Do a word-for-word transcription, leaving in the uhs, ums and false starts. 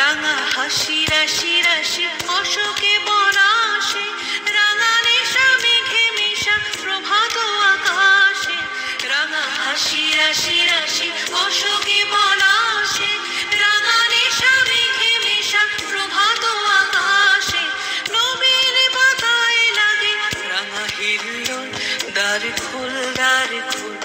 রাঙা হাসি রাশি রাশি অশোকে বনাশে, রাঙা নেশা মেঘে মেশা প্রভাত আকাশে। রাঙা হাসি রাশি রাশি অশোকে বনাশে, রাঙা নেশা মেঘে মেশা প্রভাত আকাশে। নবীন পাতায় লাগে রাঙা হিল্লোল, দ্বার খোল দ্বার খোল